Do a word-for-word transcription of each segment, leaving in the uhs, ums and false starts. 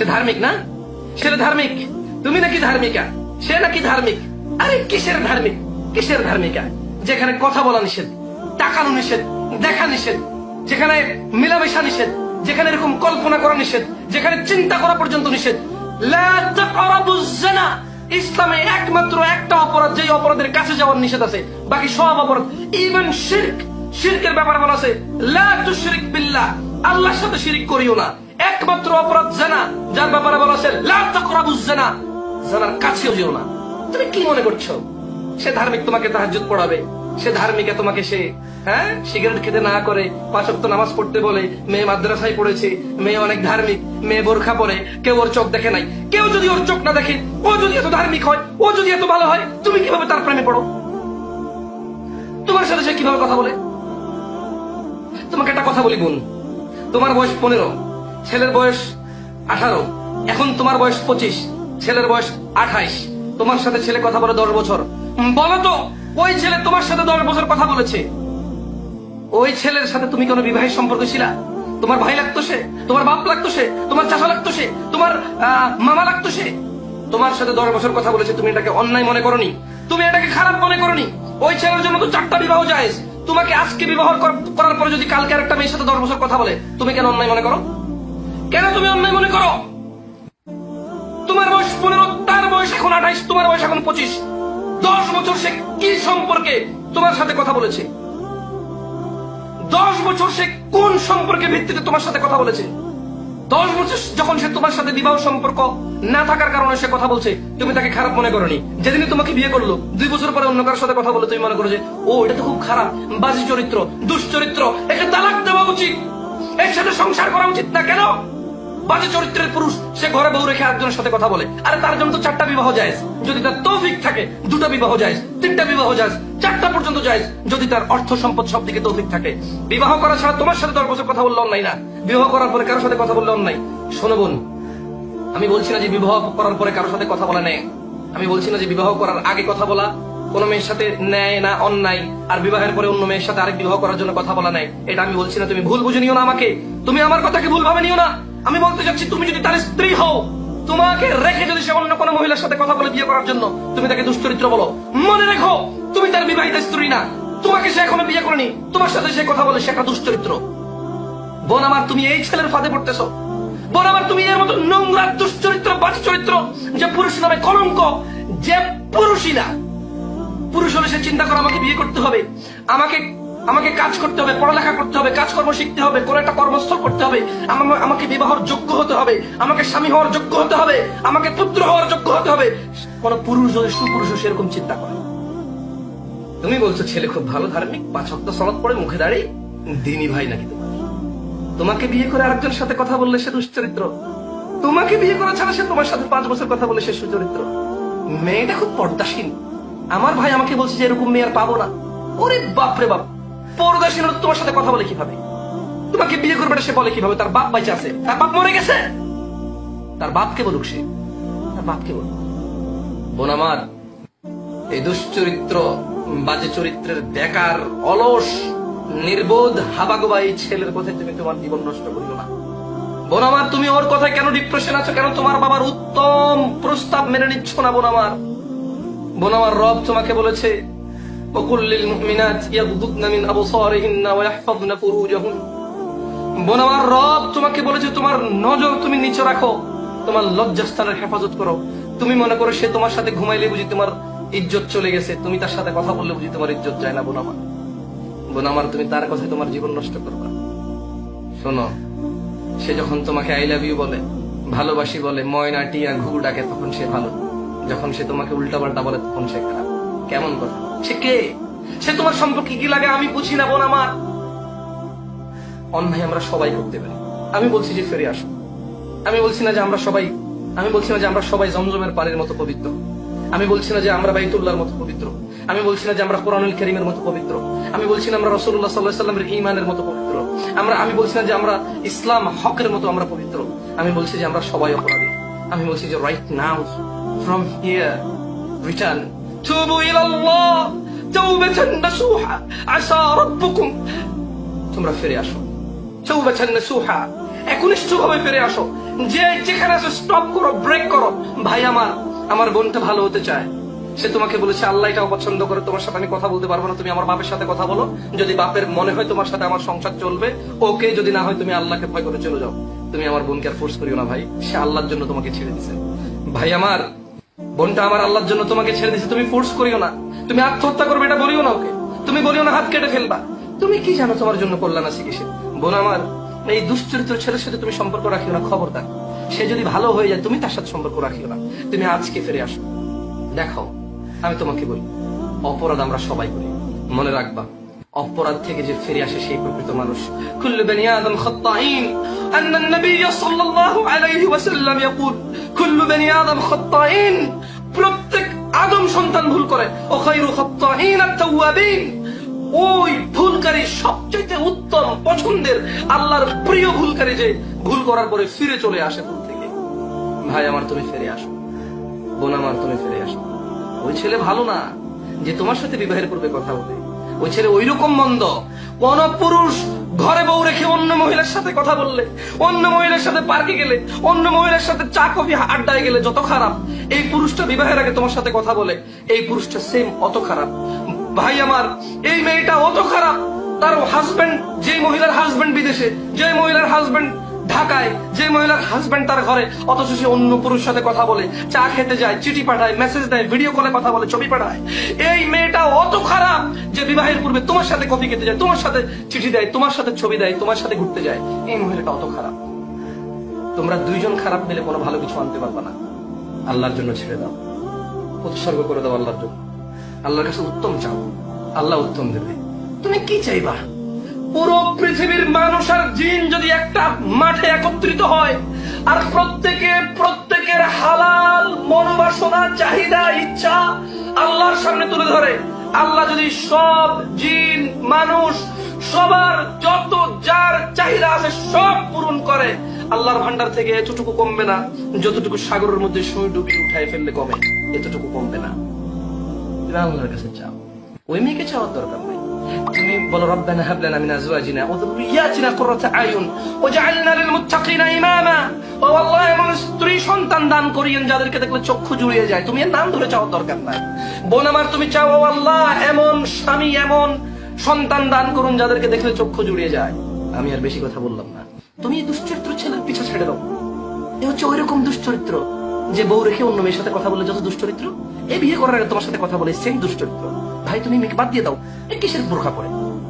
সে ধার্মিক না? সে ধার্মিক, তুমি নাকি ধার্মিকা, সে নাকি ধার্মিক। আরে কিসের ধার্মিক, কিসের ধার্মিকা? যেখানে কথা বলা নিষেধ, তাকানো নিষেধ, দেখা নিষেধ, যেখানে মিলামেশা নিষেধ, যেখানে এরকম কল্পনা করা নিষেধ, যেখানে চিন্তা করা পর্যন্ত নিষেধ। লা তাকরাবুজ জিনা, ইসলামে একমাত্র একটা অপরাধ যে অপরাধের কাছে যাওয়ার নিষেধ আছে, বাকি সব অপরাধ। ইভেন শিরক, শিরকের ব্যাপারে বলা আছে লা তুশরিক বিল্লাহ, আল্লাহর সাথে শিরিক করিও না। একমাত্র অপরাধ জিনা, যার ব্যাপারে বলা আছে লা তাকরাবুজ জিনা, জিনার কাছেও যেও না। তুমি কি মনে করছো সে ধার্মিক তোমাকে তাহাজ্জুদ পড়াবে? সে ধার্মিকা তোমাকে সে হ্যাঁ সিগারেট খেতে না করে পাঁচ ওয়াক্ত নামাজ পড়তে বলে, মেয়ে মাদ্রাসায় পড়েছে, মেয়ে অনেক ধার্মিক, মেয়ে বোরখা পরে, কেউ ওর চোখ দেখে নাই। কেউ যদি ওর চোখ না দেখে, ও যদি এত ধার্মিক হয়, ও যদি এত ভালো হয়, তুমি কিভাবে তার প্রেমে পড়ো? তোমার সাথে সে কিভাবে কথা বলে? তোমাকে একটা কথা বলি বোন, তোমার বয়স পনেরো, ছেলের বয়স আঠারো, এখন তোমার বয়স পঁচিশ, ছেলের বয়স আঠাইশ। তোমার সাথে ছেলে কথা বলে দশ বছর। বলো তো ওই ছেলে তোমার সাথে দশ বছর কথা বলেছে, ওই ছেলের সাথে তুমি কোনো বিবাহের সম্পর্ক ছিল? তোমার ভাই লাগতো সে, তোমার বাপ লাগতো সে, তোমার চাচা লাগতো সে, তোমার মামা লাগতো সে, তোমার সাথে দশ বছর কথা বলেছে। তুমি এটাকে অন্যায় মনে করনি, তুমি এটাকে খারাপ মনে করনি। ওই ছেলের জন্য তো চারটা বিবাহ জায়েজ। তোমাকে আজকে বিবাহ করার পরে যদি কালকে আরেকটা মেয়ের সাথে দশ বছর কথা বলে, তুমি কেন অন্যায় মনে করো? কেন তুমি অন্যায় মনে করো? তোমার বয়স পনেরো, তার বয়স এখন আঠাইশ, তোমার বয়স এখন পঁচিশ। দশ বছর সে কি সম্পর্কে তোমার সাথে কথা বলেছে? দশ বছর সে কোন সম্পর্কে ভিত্তিতে তোমার সাথে কথা বলেছে? দশ বছর যখন সে তোমার সাথে বিবাহ সম্পর্ক না থাকার কারণে সে কথা বলছে, তুমি তাকে খারাপ মনে করনি। যেদিনই তোমাকে বিয়ে করলো, দুই বছর পরে অন্য কারোর সাথে কথা বলে, তুমি মনে করো যে ও এটা তো খুব খারাপ, বাজে চরিত্র, দুশ্চরিত্র, একে তালাক দেওয়া উচিত, এর সাথে সংসার করা উচিত না। কেন? বাজে চরিত্রের পুরুষ, সে ঘরে বউ রেখে একজনের সাথে কথা বলে। আরে তার জন্য তো চারটা বিবাহ জায়েজ, যদি তার তৌফিক থাকে। দুটা বিবাহ জায়েজ, তিনটা বিবাহ জায়েজ, চারটা পর্যন্ত জায়েজ, যদি তার অর্থ সম্পদ সব দিকে তৌফিক থাকে। বিবাহ করা ছাড়া তোমার সাথে দশ বছর কথা বললে অন্যায় না, বিবাহ করার পরে কারোর সাথে কথা বললে অন্যায়। শোনো বোন, আমি বলছি না যে বিবাহ করার পরে কারোর সাথে কথা বলা নেই, আমি বলছি না যে বিবাহ করার আগে কথা বলা কোন মেয়ের সাথে ন্যায় না অন্যায়, আর বিবাহের পরে অন্য মেয়ের সাথে আরেক বিবাহ করার জন্য কথা বলা নেই, এটা আমি বলছি না। তুমি ভুল বুঝে নিও না আমাকে, তুমি আমার কথাকে ভুল ভাবে নিও না। আমি বলতে চাচ্ছি, তুমি যদি তার স্ত্রী হও, তোমাকে রেখে যদি সে অন্য কোনো মহিলার সাথে কথা বলে বিয়ে করার জন্য, তুমি তাকে দুশ্চরিত্র বলো, মনে রেখো তুমি তার বিবাহিত স্ত্রী না। তোমাকে সে এখনো বিয়ে করেনি, তোমার সাথে সে কথা বলে, সে একটা দুশ্চরিত্র। বোন আমার, তুমি এই ছেলের ফাঁদে পড়তেছো। বোন আমার, তুমি এর মতো নোংরা দুশ্চরিত্র, বাজে চরিত্র, যে পুরুষ নামে কলঙ্ক, যে পুরুষই না। পুরুষ হলে সে চিন্তা করে আমাকে বিয়ে করতে হবে, আমাকে আমাকে কাজ করতে হবে, পড়ালেখা করতে হবে, কাজকর্ম শিখতে হবে, কোন একটা কর্মস্থল করতে হবে, আমাকে বিবাহের যোগ্য হতে হবে, আমাকে স্বামী হওয়ার যোগ্য হতে হবে, আমাকে পুত্র হওয়ার যোগ্য হতে হবে। কোন পুরুষ যদি সুপুরুষ সেরকম চিন্তা করে। তুমি বলছো ছেলে খুব ভালো, ধার্মিক, পাঁচ ওয়াক্ত সালাত পড়ে, মুখে দাঁড়িয়ে, দিনী ভাই নাকি তোমার? তোমাকে বিয়ে করে আরেকজনের সাথে কথা বললে সে দুশ্চরিত্র। তোমাকে বিয়ে করা ছাড়া সে তোমার সাথে পাঁচ বছর কথা বলে সে সুচরিত্র। মেয়েটা খুব পর্দাসীন। আমার ভাই আমাকে বলছে যে এরকম মেয়ে আর পাবো না। ওরে বাপরে বাপ, পর্দাসীন তোমার সাথে কথা বলে কিভাবে? তোমাকে বিয়ে করবে সে বলে কিভাবে? তার বাপ বেঁচে আছে, তার বাপ মরে গেছে, তার বাপকে বলুক, সে তার বাপকে বলুক। বোন আমার, এই দুশ্চরিত্র, বাজে চরিত্রের বেকার, অলস, নির্বোধ, হাবাগোবা এই ছেলের কথায় তুমি তোমার জীবন নষ্ট করিও না। বোন আমার, তুমি ওর কথায় কেন ডিপ্রেশন আছো? কেন তোমার বাবার উত্তম প্রস্তাব মেনে নিচ্ছ না? বোন আমার, বোন আমার, রব তোমাকে বলেছে ওয়াকুল্লিল মুমিনাত ইয়াগদুদনা মিন আবসারিহিন্না ওয়া ইয়াহফাযনা ফুরুজাহুন। বোন আমার, রব তোমাকে বলেছে তোমার নজর তুমি নিচে রাখো, তোমার লজ্জাস্থানের হেফাজত করো। তুমি মনে করো সে তোমার সাথে ঘুমাইলে বুঝি তোমার ইজ্জত চলে গেছে, তুমি তার সাথে কথা বললে বুঝি তোমার ইজ্জত যায় না? বোন আমার, বোন আমার, তুমি তার কথায় তোমার জীবন নষ্ট করবা। শোনো, সে যখন তোমাকে আই লাভ ইউ বলে, ভালোবাসি বলে, ময়না টিয়া ঘুঘু ডাকে, তখন সে ভালো। যখন সে তোমাকে উল্টা পাল্টা বলে, তখন সে খারাপ। কেমন কথা? সে কে? সে তোমার সম্পর্কে কি লাগে আমি বুঝি না। বোন আমার, অন্যায় আমরা সবাই করতে পারি। আমি বলছি যে ফিরে আসো। আমি বলছি না যে আমরা সবাই আমি বলছি না যে আমরা সবাই জমজমের পানির মতো পবিত্র। আমি বলছি না যে আমরা বাইতুল্লাহর মতো পবিত্র। আমি বলছি না যে আমরা কোরআনুল কারীমের মতো পবিত্র। আমি বলছি না আমরা রাসূলুল্লাহ সাল্লাল্লাহু আলাইহি ওয়াসাল্লামের ঈমানের মতো পবিত্র। আমরা আমি বলছি না যে আমরা ইসলাম হকের মতো আমরা পবিত্র। আমি বলছি যে আমরা সবাই অপরাধী। আমি বলছি যে right now, from here, return, তুবু ইলাল্লাহ তাওবাতান নাসুহা, আসা রাব্বুকুম। তোমরা ফিরে আসো, তাওবাতান নাসুহা, একনিষ্ঠভাবে ফিরে আসো। যে যেখানে আছে স্টপ করো, ব্রেক করো। ভাই আমার আমার বোনটা ভালো হতে চায়, সে তোমাকে বলেছে আল্লাহ এটাও পছন্দ করে, তোমার সাথে আমি কথা বলতে পারবো না, তুমি আমার বাপের সাথে কথা বলো। যদি বাপের মনে হয় তোমার সাথে আমার সংসার চলবে ওকে, যদি না হয় তুমি আল্লাহকে ভয় করে চলে যাও। তুমি আমার বোনকে আর ফোর্স করিও না ভাই, সে আল্লাহর জন্য তোমাকে ছেড়ে দিছে। ভাই আমার বোনটা আমার আল্লাহর জন্য তোমাকে ছেড়ে দিছে, তুমি ফোর্স করিও না। তুমি আত্মহত্যা করবে এটা বলিও না ওকে, তুমি বলিও না হাত কেটে ফেলবা। তুমি কি জানো তোমার জন্য কল্যাণ আছে কিসে? বোন আমার, এই দুশ্চরিত্র ছেলের সাথে তুমি সম্পর্ক রাখিও না, খবরদার। সে যদি ভালো হয়ে যায় তুমি তার সাথে সম্পর্ক রাখিও না। তুমি আজকে ফিরে আসো। দেখো আমি তোমাকে বলি, অপরাধ আমরা সবাই করি, মনে রাখবা অপরাধ থেকে যে ফিরে আসে সেই প্রকৃত মানুষ। কুল্লু বনি আদম খাত্তাইন, আন্না নবী সাল্লাল্লাহু আলাইহি ওয়াসাল্লাম ইয়াকুল কুল্লু বনি আদম খাত্তাইন, প্রত্যেক আদম সন্তান ভুল করে। ও খায়রু খাত্তাইন আত-তাওয়াবিন, ওই ভুলকারী সবচেয়ে উত্তম পছন্দের আল্লাহর প্রিয় ভুলকারী যে ভুল করার পরে ফিরে চলে আসে ভুল থেকে। ভাই আমার তুমি ফিরে আসো, বোন আমার তুমি ফিরে আসো। ওই ছেলে ভালো না যে তোমার সাথে বিবাহের পূর্বে কথা বলে, ওই ছেলে ওই রকম মন্দ। কোন পুরুষ ঘরে বউ রেখে অন্য মহিলার সাথে কথা বললে, অন্য মহিলার সাথে পার্কে গেলে, অন্য মহিলার সাথে চা কফি আড্ডায় গেলে যত খারাপ, এই পুরুষটা বিবাহের আগে তোমার সাথে কথা বলে, এই পুরুষটা সেম অত খারাপ। ভাই আমার এই মেয়েটা অত খারাপ, তার হাজবেন্ড, যে মহিলার হাজবেন্ড বিদেশে, যে মহিলার হাজবেন্ড ঢাকায়, যে মহিলার হাজবেন্ড তার ঘরে, অথচ সে অন্য পুরুষের সাথে কথা বলে, চা খেতে যায়, চিঠি পাঠায়, মেসেজ দেয়, ভিডিও কলে কথা বলে, ছবি পাঠায়। এই মেয়েটা অত খারাপ যে বিবাহের পূর্বে তোমার সাথে কফি খেতে যায়, তোমার সাথে চিঠি দেয়, তোমার সাথে ছবি দেয়, তোমার সাথে ঘুরতে যায়। এই মহিলাটা অত খারাপ। তোমরা দুইজন খারাপ মিলে কোনো ভালো কিছু আনতে পারবে না। আল্লাহর জন্য ছেড়ে দাও, উৎসর্গ করে দাও আল্লাহর জন্য। আল্লাহর কাছে উত্তম চাও, আল্লাহ উত্তম দেবে। তুমি কি চাইবা? পুরো পৃথিবীর মানুষ আর জিন যদি একটা মাঠে একত্রিত হয় আর প্রত্যেকে প্রত্যেকের হালাল মনোবাসনা, চাহিদা, ইচ্ছা আল্লাহর সামনে তুলে ধরে, আল্লাহ যদি সব জিন মানুষ সবার যত যার চাহিদা আছে সব পূরণ করে, আল্লাহর ভান্ডার থেকে এতটুকু কমবে না যতটুকু সাগরের মধ্যে সুই ডুবিয়ে উঠায় ফেললে কমে, এতটুকু কমবে না। তুমি আল্লাহর কাছে চাও, ওই মেয়েকে চাওয়ার দরকার নেই। তুমি বলো রব্বানা হাব লানা মিন আজওয়াজিনা ওয়া যুররিয়াতিনা কুররাতা আয়ুন ওয়াজআলনা লিল মুত্তাকিনা ইমামা। ও আল্লাহ, এমন স্ত্রী সন্তান দান করিয়েন যাদেরকে দেখলে চক্ষু জুড়িয়ে যায়। তুমি এর নাম ধরে চাওয়ার দরকার নাই। বোন আমার তুমি চাও, ও আল্লাহ এমন স্বামী, এমন সন্তান দান করুন যাদেরকে দেখলে চক্ষু জুড়িয়ে যায়। আমি আর বেশি কথা বললাম না। তুমি এই দুশ্চরিত্র ছেলের পিছু ছেড়ে দাও। এ হচ্ছে ওই রকম দুশ্চরিত্র যে বউ রেখে অন্য মেয়ের সাথে কথা বলে যত দুশ্চরিত্র, এই বিয়ে করার আগে তোমার সাথে কথা বলে সেম দুশ্চরিত্র। ভাই তুমি মেয়েকে বাদ দিয়ে দাও। এ কিসের বোরখা পরে,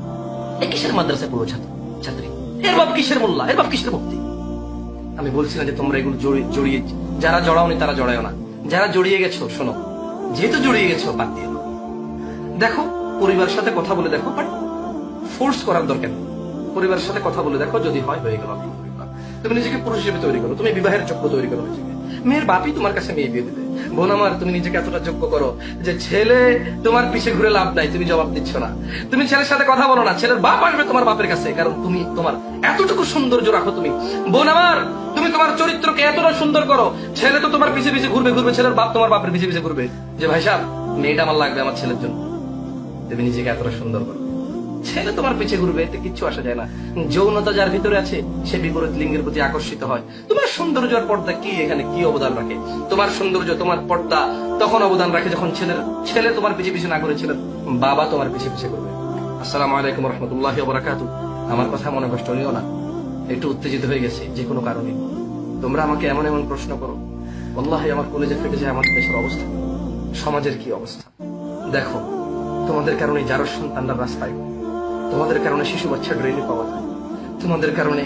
এ কিসের মাদ্রাসায় পড়ো ছাত্র ছাত্রী, এর বাপ কিসের মোল্লা, এর বাপ কিসের মুক্তি। আমি বলছি না যে তোমরা এগুলো জড়িয়ে, যারা জড়াওনি তারা জড়ায়ও না, যারা জড়িয়ে গেছো শোনো, যেহেতু জড়িয়ে গেছো বাদ দিয়ে দাও। দেখো পরিবারের সাথে কথা বলে দেখো, বাট ফোর্স করার দরকার নেই। পরিবারের সাথে কথা বলে দেখো, যদি হয় হয়ে গেল। তুমি নিজেকে পুরুষ হিসেবে তৈরি করো, তুমি বিবাহের যোগ্য তৈরি করো নিজেকে। মেয়ের বাপই তোমার কাছে মেয়ে বিয়ে দেবে। বোন আমার তুমি নিজেকে এতটা যোগ্য করো যে ছেলে তোমার পিছে ঘুরে লাভ নাই, তুমি জবাব দিচ্ছ না। তুমি ছেলের সাথে কথা বলো না, ছেলের বাপ আসবে তোমার বাপের কাছে, কারণ তুমি তোমার এতটুকু সৌন্দর্য রাখো। তুমি বোন আমার তুমি তোমার চরিত্রকে এতটা সুন্দর করো, ছেলে তো তোমার পিছে পিছে ঘুরবে ঘুরবে ছেলের বাপ তোমার বাপের পিছে পিছে ঘুরবে যে ভাই সাহেব মেয়েটা আমার লাগবে আমার ছেলের জন্য। তুমি নিজেকে এতটা সুন্দর করো, ছেলে তোমার পিছে ঘুরবে, এতে কিচ্ছু আসা যায় না। যৌনতা যার ভিতরে আছে সে বিপরীত লিঙ্গের প্রতি আকর্ষিত হয়। তোমার সৌন্দর্য আর পর্দা কি এখানে কি অবদান রাখে? তোমার সৌন্দর্য, তোমার পর্দা তখন অবদান রাখে যখন ছেলের ছেলে তোমার পিছে পিছে না করে ছেলের বাবা তোমার পিছে পিছে করবে। আসসালামু আলাইকুম রহমতুল্লাহি ওয়া বারাকাতুহু। আমার কথা মনে কষ্ট নিও না, একটু উত্তেজিত হয়ে গেছে যে কোনো কারণে। তোমরা আমাকে এমন এমন প্রশ্ন করো, আল্লাহ আমার কলেজে ফেটে যায় আমাদের দেশের অবস্থা, সমাজের কি অবস্থা। দেখো তোমাদের কারণে যারা সন্তানরা রাস্তায়, তোমাদের কারণে শিশু বাচ্চা ড্রেনে পাওয়া যায়, তোমাদের কারণে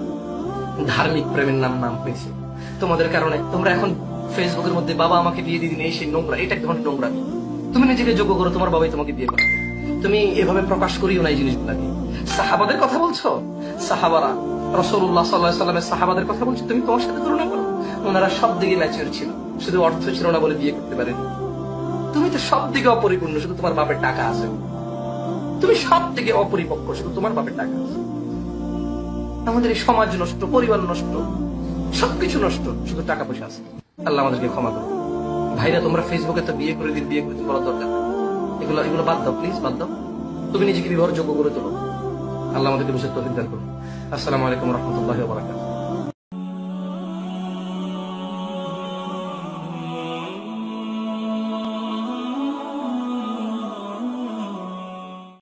ধার্মিক প্রেমের নাম নাম হয়েছে, তোমাদের কারণে তোমরা এখন ফেসবুকের মধ্যে বাবা আমাকে বিয়ে দিয়ে দিন এই সেই নোংরা, এটা এক ধরনের নোংরামি। তুমি নিজেকে যোগ্য করো, তোমার বাবাই তোমাকে বিয়ে করে। তুমি এভাবে প্রকাশ করিও না এই জিনিসগুলাকে। সাহাবাদের কথা বলছো, সাহাবারা রাসূলুল্লাহ সাল্লাল্লাহু আলাইহি ওয়াসাল্লামের সাহাবাদের কথা বলছো, তুমি তোমার সাথে তুলনা করো। ওনারা সব দিকে ম্যাচিউর ছিল, শুধু অর্থ ছিল না বলে বিয়ে করতে পারেনি। তুমি তো সব দিকে অপরিপূর্ণ, শুধু তোমার বাপের টাকা আছে। তুমি সব থেকে অপরিপক্ক, শুধু তোমার বাপের টাকা আছে। আমাদের এই সমাজ নষ্ট, পরিবার নষ্ট, সবকিছু নষ্ট, শুধু টাকা পয়সা আছে। আল্লাহ আমাদেরকে ক্ষমা করো। ভাইরা তোমরা ফেসবুকে তো বিয়ে করে দিন, বিয়ে করে দিন বলার দরকার, এগুলো এগুলো বাদ দাও, প্লিজ বাদ দাও। তুমি নিজেকে বিবাহ যোগ্য করে তোলো। আল্লাহ আমাদেরকে বুঝে তৌফিক দান করুন। আসসালামু আলাইকুম রহমতুল্লাহি ওয়া বারাকাতুহু।